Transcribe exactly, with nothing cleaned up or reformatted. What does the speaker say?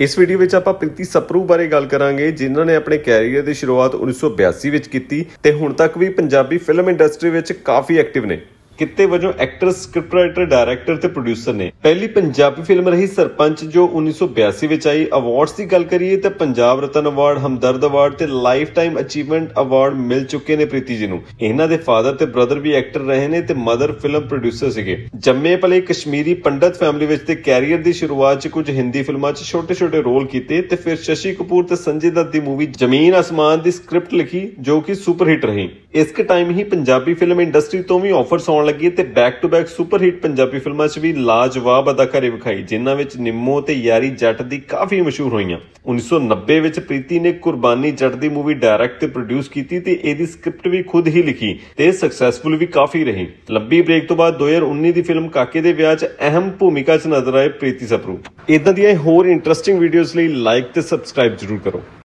इस वीडियो में आप प्रीति सप्रू बारे गल करांगे जिन्होंने अपने कैरियर की शुरुआत उन्नीस सौ बयासी में की ते हुण तक भी पंजाबी फिल्म इंडस्ट्री में काफ़ी एक्टिव ने। किते वजों एक्टर, स्क्रिप्ट राइटर, डायरैक्टर ते प्रोड्यूसर ने। पहली पंजाबी फिल्म रही सरपंच जो उन्नीस सौ बयासी में आई। अवार्ड्स की गल करिए तो पंजाब रत्न अवार्ड, हमदर्द अवार्ड ते लाइफ टाइम अचीवमेंट अवार्ड मिल चुके ने प्रीति जी नूं। इन्हां दे फादर ते ब्रदर भी एक्टर रहे ने ते मदर फिल्म प्रोड्यूसर सीगे। जम्मे पले कश्मीरी पंडित फैमिली विच ते कैरियर की शुरुआत च कुछ हिंदी फिल्मां च छोटे छोटे रोल कीते ते फिर शशि कपूर ते संजय दत्त दी मूवी जमीन आसमान दी स्क्रिप्ट लिखी जो कि सुपरहिट रही। इस टाइम ही पंजाबी फिल्म इंडस्ट्री तो भी ऑफर्स आउण लगी ते back to back superhit Punjabi फिल्मां च भी लाजवाब अदाकारी विखाई जिन्हां विच निम्मो ते यारी जट दी काफी मशहूर होईयां। उन्नीस सौ नब्बे विच प्रीति ने कुर्बानी जट दी मूवी डायरैक्ट ते प्रोड्यूस कीती ते इहदी स्क्रिप्ट भी खुद ही लिखी ते सक्सैसफुल भी काफी रही। लंबी ब्रेक तो बाद दो हज़ार उन्नीस दी फिल्म काके दे विआह च अहम भूमिका च नजर आए प्रीति सप्रू। इदां दी होर इंटरस्टिंग वीडियोज़ लई लाइक ते सबसक्राइब जरूर करो।